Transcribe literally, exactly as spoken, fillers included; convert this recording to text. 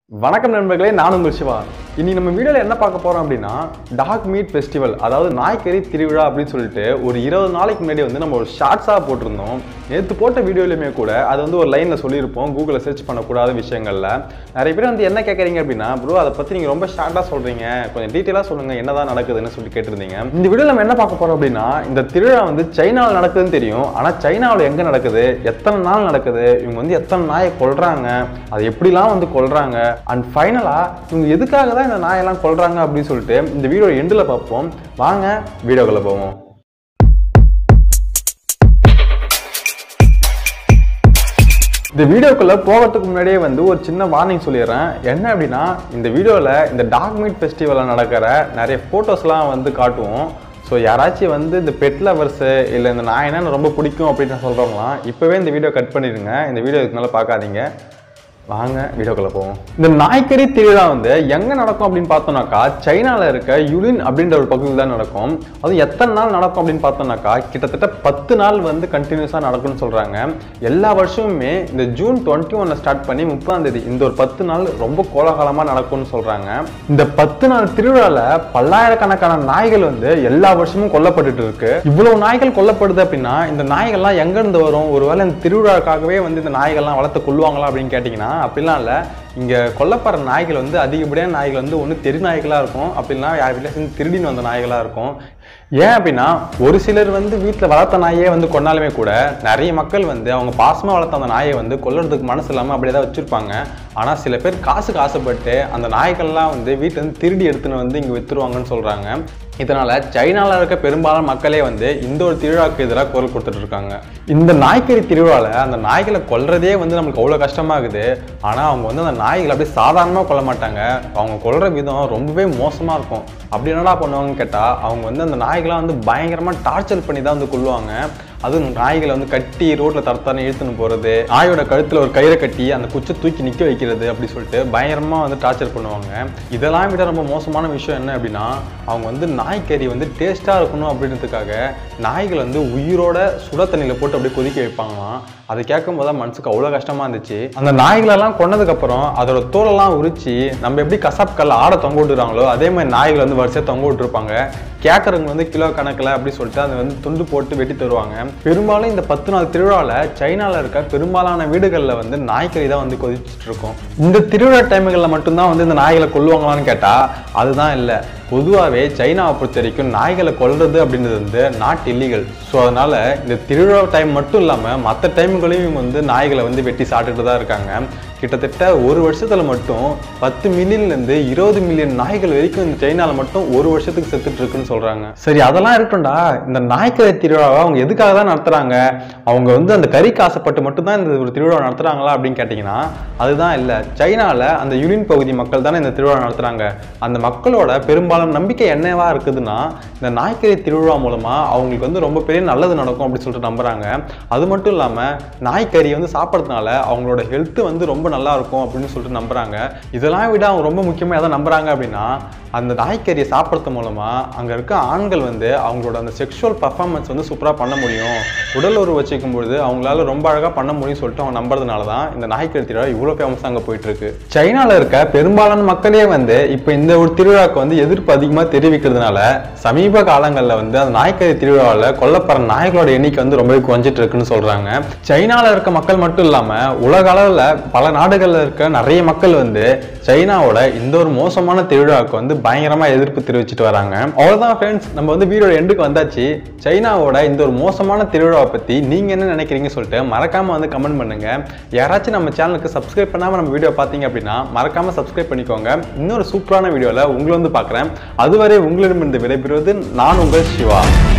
வணக்கம் நண்பர்களே, நான் உங்கள் சிவா. இனி நம்ம வீடியோவில் என்ன பார்க்க போகிறோம் அப்படின்னா டாக் மீட் ஃபெஸ்டிவல், அதாவது நாய்க்கறி திருவிழா அப்படின்னு சொல்லிட்டு ஒரு இருபது நாளைக்கு முன்னாடி வந்து நம்ம ஒரு ஷார்ட்ஸாக போட்டிருந்தோம். நேற்று போட்ட வீடியோலையுமே கூட அது வந்து ஒரு லைனில் சொல்லியிருப்போம், கூகுளில் சர்ச் பண்ணக்கூடாத விஷயங்களில். நிறைய பேர் வந்து என்ன கேட்குறீங்க அப்படின்னா, ப்ரோ அதை பற்றி நீங்கள் ரொம்ப ஷார்ட்டாக சொல்கிறீங்க, கொஞ்சம் டீட்டெயிலாக சொல்லுங்கள் என்ன தான் நடக்குதுன்னு சொல்லி கேட்டிருந்தீங்க. இந்த வீடியோவில் நம்ம என்ன பார்க்க போகிறோம் அப்படின்னா, இந்த திருவிழா வந்து சைனாவில் நடக்குதுன்னு தெரியும். ஆனால் சைனாவில் எங்கே நடக்குது, எத்தனை நாள் நடக்குது, இவங்க வந்து எத்தனை நாயை கொல்றாங்க, அது எப்படிலாம் வந்து கொல்றாங்க, அண்ட் ஃபைனலாக இவங்க எதுக்காக தான் இந்த நாயெல்லாம் கொல்றாங்க அப்படின்னு சொல்லிட்டு இந்த வீடியோ எண்டில் பார்ப்போம். வாங்க வீடியோக்குள்ள போவோம். இந்த வீடியோக்குள்ள போகிறதுக்கு முன்னாடியே வந்து ஒரு சின்ன வார்னிங் சொல்லிடுறேன். என்ன அப்படின்னா, இந்த வீடியோவில் இந்த டாக் மீட் ஃபெஸ்டிவலில் நடக்கிற நிறைய ஃபோட்டோஸ்லாம் வந்து காட்டுவோம். ஸோ யாராச்சும் வந்து இந்த பெட் லவர்ஸு இல்லை இந்த நாயினா ரொம்ப பிடிக்கும் அப்படின்னு சொல்கிறவங்களாம் இப்போவே இந்த வீடியோ கட் பண்ணிடுங்க. இந்த வீடியோ இதுக்கு மேலே பார்க்காதீங்க. வாங்க வீடியோக்குள்ள போவோம். இந்த நாய்க்கறி திருவிழா வந்து எங்க நடக்கும் அப்படின்னு பார்த்தோம்னாக்கா, சைனால இருக்க யுலின் அப்படின்ற ஒரு பகுதியில் தான் நடக்கும். அது எத்தனை நாள் நடக்கும் அப்படின்னு பார்த்தோம்னாக்கா, கிட்டத்தட்ட பத்து நாள் வந்து கண்டினியூஸா நடக்கும்னு சொல்றாங்க. எல்லா வருஷமுமே இந்த ஜூன் டுவெண்ட்டி ஒன்ல ஸ்டார்ட் பண்ணி முப்பதாம் தேதி இந்த ஒரு பத்து நாள் ரொம்ப கோலாகலமா நடக்கும்னு சொல்றாங்க. இந்த பத்து நாள் திருவிழால பல்லாயிரக்கணக்கான நாய்கள் வந்து எல்லா வருஷமும் கொல்லப்பட்டு இருக்கு. இவ்வளவு நாய்கள் கொல்லப்படுது அப்படின்னா, இந்த நாய்கள்லாம் எங்க இருந்து வரும்? ஒருவேளை இந்த திருவிழாக்காகவே வந்து இந்த நாய்கள்லாம் வளர்த்து கொள்ளுவாங்களா அப்படின்னு கேட்டீங்கன்னா அப்படிலாம் இல்லை. இங்கே கொல்லப்படுற நாய்கள் வந்து அதிகப்படியான நாய்கள் வந்து ஒன்று தெரு நாய்களாக இருக்கும், அப்படின்னா யார் வீட்டில் சேர்ந்து திருடின்னு வந்த நாய்களாக இருக்கும். ஏன் அப்படின்னா, ஒரு சிலர் வந்து வீட்டில் வளர்த்த நாயே வந்து கொண்டாலுமே கூட நிறைய மக்கள் வந்து அவங்க பாசமாக வளர்த்த அந்த நாயை வந்து கொல்றதுக்கு மனசு இல்லாமல் அப்படியே தான் வச்சுருப்பாங்க. ஆனால் சில பேர் காசுக்கு ஆசைப்பட்டு அந்த நாய்கள்லாம் வந்து வீட்டிலேருந்து திருடி எடுத்துன்னு வந்து இங்கே விற்றுருவாங்கன்னு சொல்கிறாங்க. இதனால சைனாவில் இருக்க பெரும்பாலான மக்களே வந்து இந்த ஒரு திருவிழாவுக்கு எதிராக குரல் கொடுத்துட்டு இருக்காங்க. இந்த நாய்க்கறி திருவிழாவில் அந்த நாய்களை கொல்றதே வந்து நமக்கு அவ்வளோ கஷ்டமாகுது. ஆனால் அவங்க வந்து அந்த நாய்களை அப்படியே சாதாரணமாக கொல்ல மாட்டாங்க. அவங்க கொல்ற விதம் ரொம்பவே மோசமாக இருக்கும். அப்படி என்னடா பண்ணுவாங்கன்னு கேட்டால், அவங்க வந்து அந்த நாய்களாம் வந்து பயங்கரமாக டார்ச்சர் பண்ணி தான் வந்து கொல்லுவாங்க. அதுவும் நாய்களை வந்து கட்டி ரோட்டில் தரத்தானே இழுத்துன்னு போகிறது, நாயோட கழுத்தில் ஒரு கயிறை கட்டி அந்த குச்சை தூக்கி நிற்க வைக்கிறது அப்படி சொல்லிட்டு பயங்கரமாக வந்து டார்ச்சர் பண்ணுவாங்க. இதெல்லாம் விட ரொம்ப மோசமான விஷயம் என்ன அப்படின்னா, அவங்க வந்து நாய்க்கறி வந்து டேஸ்ட்டாக இருக்கணும் அப்படின்றதுக்காக நாய்கள் வந்து உயிரோட சுட தண்ணியில் போட்டு அப்படியே கொதிக்க வைப்பாங்களாம். அதை கேட்கும் போது தான் மனசுக்கு அவ்வளோ கஷ்டமாக இருந்துச்சு. அந்த நாய்களெல்லாம் கொன்னதுக்கப்புறம் அதோட தோலெல்லாம் உரிச்சு நம்ம எப்படி கசாப் கல்ல ஆடை தொங்க விட்டுறாங்களோ அதே மாதிரி நாய்கள் வந்து வரிசையாக தொங்க விட்டுருப்பாங்க. கேட்கறவங்க வந்து கிலோ கணக்கில் அப்படி சொல்லிட்டு அதை வந்து துண்டு போட்டு வெட்டி தருவாங்க. பெரும்பாலும் இந்த பத்து நாள் திருவிழாவில் சைனாவில் இருக்க பெரும்பாலான வீடுகளில் வந்து நாய்க்கறி தான் வந்து கொதிச்சுட்டு இருக்கும். இந்த திருவிழா டைமுகளில் மட்டும்தான் வந்து இந்த நாய்களை கொல்லுவாங்களான்னு கேட்டால் அதுதான் இல்லை. பொதுவாகவே சைனாவை பொறுத்த வரைக்கும் நாய்களை கொல்றது அப்படின்றது வந்து நாட் இல்லீகல். ஸோ அதனால இந்த திருவிழா டைம் மட்டும் இல்லாமல் மற்ற டைமுகளையும் வந்து நாய்களை வந்து வெட்டி சாப்பிட்டுட்டு தான் இருக்காங்க. கிட்டத்தட்ட ஒரு வருஷத்துல மட்டும் பத்து மில்லியன்லேருந்து இருபது மில்லியன் நாய்கள் வரைக்கும் இந்த சைனாவில் மட்டும் ஒரு வருஷத்துக்கு செத்துட்டு இருக்குன்னு சொல்றாங்க. சரி, அதெல்லாம் இருக்கட்டும்டா. இந்த நாய்க்கறி திருவிழாவை அவங்க எதுக்காக தான் நடத்துறாங்க? அவங்க வந்து அந்த கறிக்கு ஆசைப்பட்டு மட்டும்தான் இந்த ஒரு திருவிழா நடத்துறாங்களா அப்படின்னு கேட்டீங்கன்னா அதுதான் இல்லை. சைனாவில் அந்த யுலின் பகுதி மக்கள் தானே இந்த திருவிழா நடத்துறாங்க. அந்த மக்களோட பெரும்பாலான நம்பிக்கை என்னவா இருக்குதுன்னா, இந்த நாய்க்கறி திருவிழா மூலமா அவங்களுக்கு வந்து ரொம்ப பெரிய நல்லது நடக்கும் அப்படின்னு சொல்லிட்டு நம்புறாங்க. அது மட்டும் இல்லாம நாய்க்கறி வந்து சாப்பிட்றதுனால அவங்களோட ஹெல்த் வந்து ரொம்ப நல்லா இருக்கும் அப்படின்னு சொல்லிட்டு நம்புறாங்க. இதெல்லாம் விட அவங்க ரொம்ப முக்கியமா எதை நம்புறாங்க அப்படின்னா, அந்த நாய்க்கறியை சாப்பிட்றது மூலமா அங்க இருக்க ஆண்கள் வந்து அவங்களோட அந்த செக்ஷுவல் பர்ஃபார்மன்ஸ் வந்து சூப்பரா பண்ண முடியும், உடல் உறவு வச்சுக்கும் பொழுது அவங்களால ரொம்ப அழகா பண்ண முடியும்னு சொல்லிட்டு அவங்க நம்புறதுனால தான் இந்த நாய்க்கறி திருவிழா இவ்வளவு ஃபேமஸா அங்க போயிட்டு இருக்கு. சைனால இருக்க பெரும்பாலான மக்களே வந்து இப்ப இந்த ஒரு திருவிழாவுக்கு வந்து எதிர்ப்பு அதிகமா தெரிவிக்கிறதுனால சமீப காலங்களில் வந்து அந்த நாய்க்கறி திருவிழாவில் கொல்லப்படுற நாய்களோட எண்ணிக்கை வந்து ரொம்ப குறைஞ்சிட்டு இருக்குன்னு சொல்றாங்க. சைனால இருக்க மக்கள் மட்டும் இல்லாம உலக அளவுல பல நாடுகள்ல இருக்க நிறைய மக்கள் வந்து சைனாவோட இந்த ஒரு மோசமான திருவிழாவுக்கு வந்து பயங்கரமா எதிர்ப்பு தெரிவிச்சுட்டு வராங்க. அவ்வளவுதான் ஃப்ரெண்ட்ஸ், நம்ம வந்து வீடியோட எண்டுக்கு வந்தாச்சு. சைனாவோட இந்த ஒரு மோசமான திருவிழாவை பத்தி நீங்க என்ன நினைக்கிறீங்க சொல்லிட்டு மறக்காம வந்து கமெண்ட் பண்ணுங்க. யாராச்சும் நம்ம சேனலுக்கு சப்ஸ்கிரைப் பண்ணாம நம்ம வீடியோ பார்த்தீங்க அப்படின்னா மறக்காம சப்ஸ்கிரைப் பண்ணிக்கோங்க. இன்னொரு சூப்பரான வீடியோல உங்களை வந்து பார்க்குறேன். அதுவரை உங்களிடமிருந்து விடைபெறுவது நான் உங்கள் சிவா.